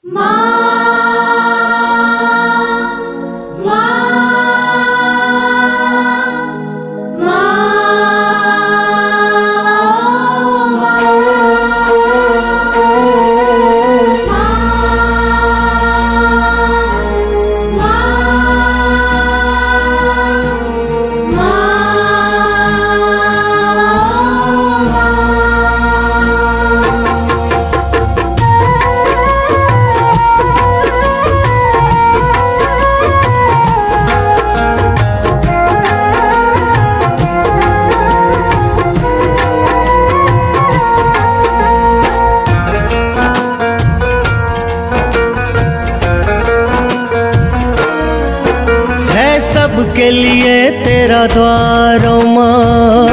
सबके लिए तेरा द्वार माँ,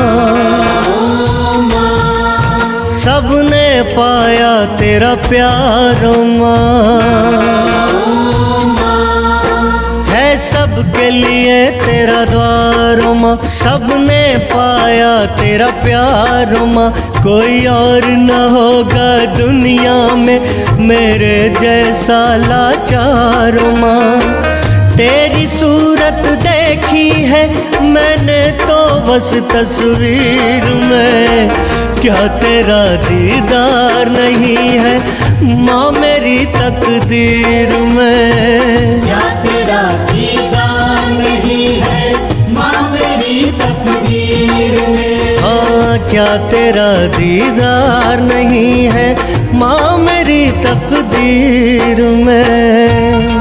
सबने पाया तेरा प्यार माँ। है सबके लिए तेरा द्वार माँ, सबने पाया तेरा प्यार माँ। कोई और न होगा दुनिया में मेरे जैसा लाचार माँ। तेरी सूरत देखी है मैंने तो बस तस्वीर में, क्या तेरा दीदार नहीं है माँ मेरी तकदीर में। क्या तेरा दीदार नहीं है माँ मेरी तकदीर में। हाँ क्या तेरा दीदार नहीं है माँ मेरी तकदीर में।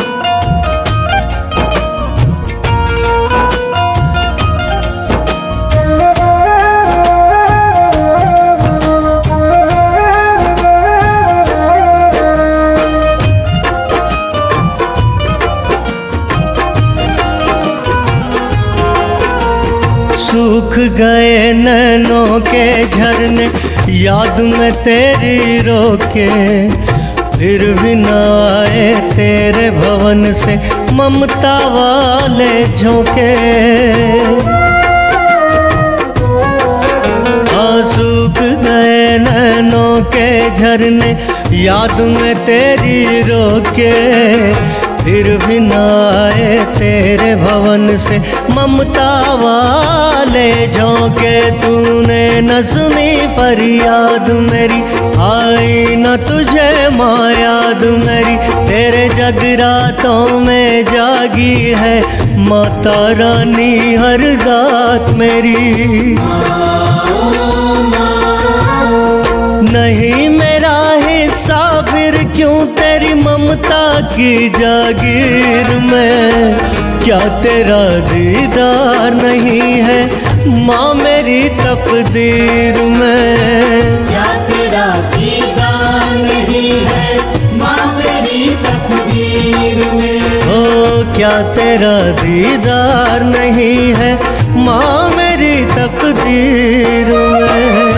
सूख गए नैनों के झरने याद में तेरी रोके, फिर भी न आए तेरे भवन से ममता वाले झोंके। हाँ सूख गए नैनों के झरने याद में तेरी रोके, फिर भी न आए तेरे भवन से ममता वाले झोंके। तूने न सुनी फरियाद मेरी, आई न तुझे माँ याद मेरी। तेरे जगरातों में जागी है माता रानी हर रात मेरी। नहीं मेरा हिस्सा फिर क्यों तेरी ममता की जागीर में। क्या तेरा दीदार नहीं है माँ मेरी तकदीर में। क्या तेरा दीदार नहीं है माँ मेरी तकदीर में। ओ क्या तेरा दीदार नहीं है माँ मेरी तकदीर में।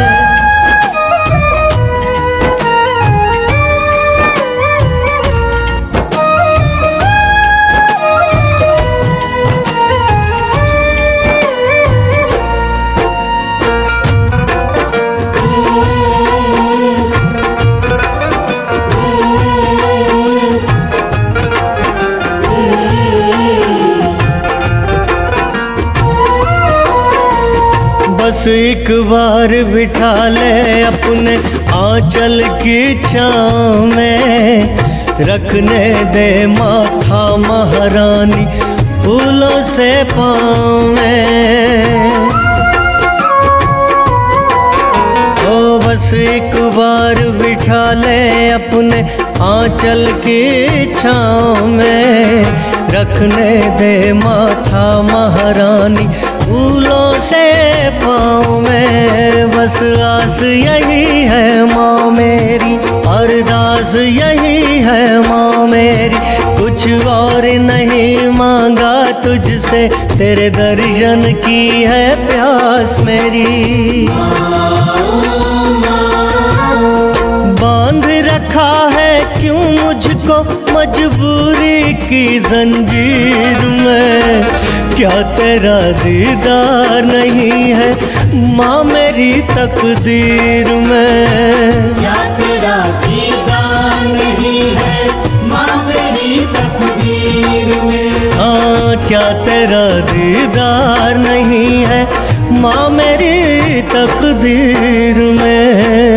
बस एक बार बिठा ले अपने आंचल की छाँव में, रखने दे माथा महारानी फूलों से पाँव में। ओ बस एक बार बिठा ले अपने आंचल की छाँव में, रखने दे माथा महारानी फूलों से पाँव में। बस आस यही है माँ मेरी, अरदास यही है माँ मेरी। कुछ और नहीं मांगा तुझसे, तेरे दर्शन की है प्यास मेरी। बांध रखा है क्यों मुझको मजबूरी की जंजीर में। क्या तेरा दीदार नहीं है माँ मेरी तकदीर में। क्या तेरा दीदार नहीं है क्या तेरा दीदार नहीं है माँ मेरी तकदीर में।